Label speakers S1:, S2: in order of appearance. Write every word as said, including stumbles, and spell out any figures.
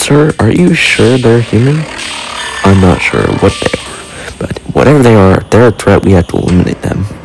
S1: Sir, are you sure they're human? I'm not sure what they are, but whatever they are, they're a threat. We have to eliminate them.